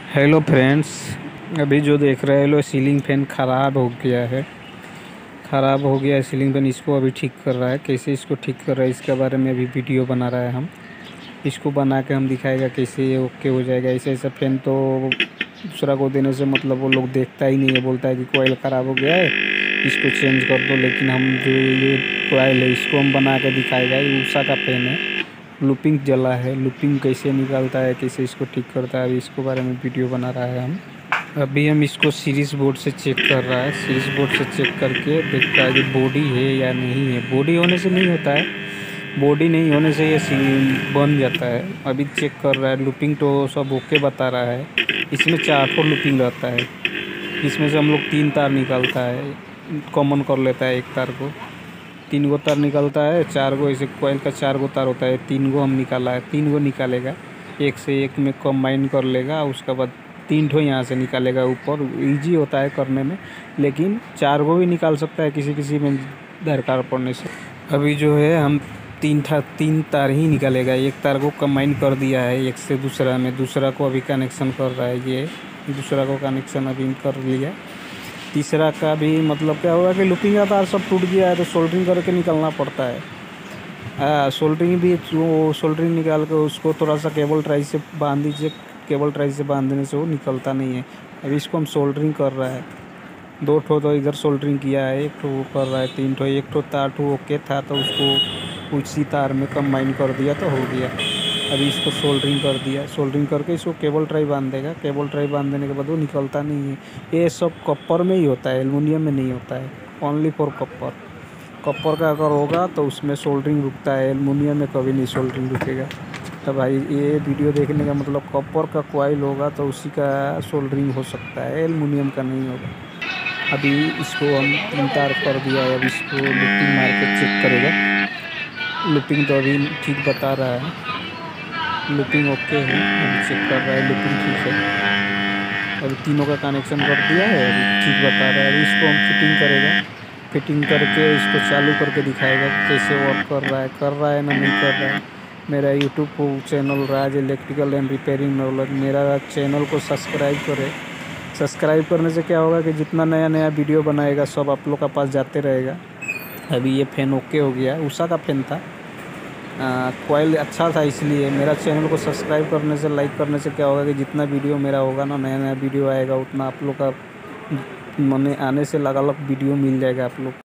Hello friends, अभी जो देख रहे हो सीलिंग फैन ख़राब हो गया है। Ceiling fan. इसको अभी ठीक कर रहा है। कैसे इसको ठीक कर रहा है इसके बारे में अभी वीडियो बना रहा है। हम इसको बना के हम दिखाएगा कैसे ये ओके हो जाएगा। ऐसा फैन तो दूसरा को देने से मतलब वो लोग देखता ही नहीं है, बोलता है कि कोयल ख़राब हो गया है, इसको चेंज कर दो। लेकिन हम जो ये कोयल है इसको हम बना के दिखाएगा। ये उषा का फैन है, लूपिंग जला है। लूपिंग कैसे निकालता है, कैसे इसको ठीक करता है, अभी इसको बारे में वीडियो बना रहा है। अभी हम इसको सीरीज बोर्ड से चेक कर रहा है। सीरीज बोर्ड से चेक करके देखता है कि बॉडी है या नहीं है। बॉडी होने से नहीं होता है, बॉडी नहीं होने से ये बन जाता है। अभी चेक कर रहा है। लूपिंग तो सब ओके बता रहा है। इसमें 4 लूपिंग रहता है। इसमें से हम लोग 3 तार निकालता है, कॉमन कर लेता है। एक तार को 3 गो तार निकलता है, 4 गो ऐसे कोयल का 4 गो तार होता है। 3 गो हम निकाला है, 3 गो निकालेगा, एक से एक में कंबाइन कर लेगा। उसके बाद 3 ठो यहाँ से निकालेगा ऊपर। इजी होता है करने में, लेकिन 4 गो भी निकाल सकता है किसी किसी में दरकार पड़ने से। अभी जो है हम 3 तार ही निकालेगा। एक तार को कंबाइन कर दिया है एक से दूसरा में, दूसरा को अभी कनेक्शन कर रहा है। ये दूसरा को कनेक्शन अभी कर लिया। तीसरा का भी मतलब क्या होगा कि लूपिंग का तार सब टूट गया है तो सोल्डरिंग करके निकालना पड़ता है। सोल्डरिंग भी वो सोल्डरिंग निकाल कर उसको थोड़ा सा केबल ट्राई से बांध दीजिए। केबल ट्राई से बांधने से वो निकलता नहीं है। अभी इसको हम सोल्डरिंग कर रहा है। 2 ठो तो इधर सोल्डरिंग किया है, 1 ठो वो कर रहा है, 3 ठो। 1 ठो तार ठो ओके था तो उसको उसी तार में कंबाइन कर दिया तो हो गया। अभी इसको सोल्डरिंग कर दिया। सोल्डरिंग करके इसको केबल ट्राई बांध देगा। केबल ट्राई बांध देने के बाद वो निकलता नहीं है। ये सब कॉपर में ही होता है, एल्युमिनियम में नहीं होता है। Only for copper. कॉपर का अगर होगा तो उसमें सोल्डरिंग रुकता है, एल्युमिनियम में कभी नहीं सोल्डरिंग रुकेगा। तो भाई ये वीडियो देखने का मतलब कॉपर का कॉइल होगा तो उसी का सोल्डरिंग हो सकता है, एल्युमिनियम का नहीं होगा। अभी इसको हम 3 तार कर दिया है। अब इसको लूपिंग मार के चेक करेगा। लूपिंग तो अभी ठीक बता रहा है, लूपिंग ओके है। अभी चेक कर रहा है, लूपिंग ठीक है। अभी तीनों का कनेक्शन कर दिया है, अभी ठीक बता रहा है। अभी इसको हम फिटिंग करेगा। फिटिंग करके इसको चालू करके दिखाएगा कैसे वर्क कर रहा है ना नहीं कर रहा है। मेरा यूट्यूब को channel Raj electrical and repairing knowledge, मेरा चैनल को सब्सक्राइब करें। सब्सक्राइब करने से क्या होगा कि जितना नया नया वीडियो बनाएगा सब आप लोग का पास जाते रहेगा। अभी ये फ़ैन ओके हो गया। उषा का फ़ैन था, कॉइल अच्छा था, इसलिए मेरा चैनल को सब्सक्राइब करने से, लाइक करने से क्या होगा कि जितना वीडियो मेरा होगा ना, नया नया वीडियो आएगा, उतना आप लोग का मने आने से अलग अलग वीडियो मिल जाएगा आप लोग।